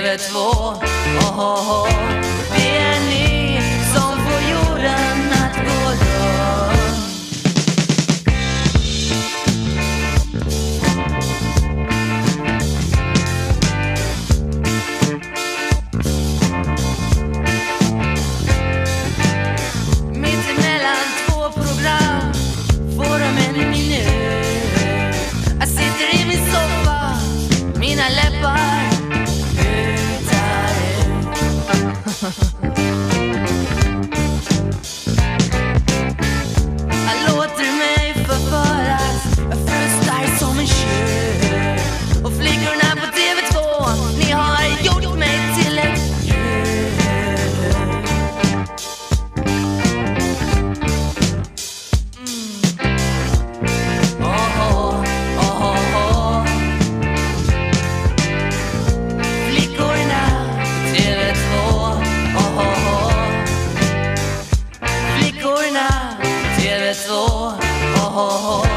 TV2. Vi är ni som får jorden att gå runt. Mitt emellan två program får de en minut. Jag sitter i min soffa, mina läppar putar ut. Jag låter mig förföras, jag frustar som en tjur. Och flickorna på TV2, ni har gjort mig till ett djur. Flickorna på TV2. Flickorna på TV2.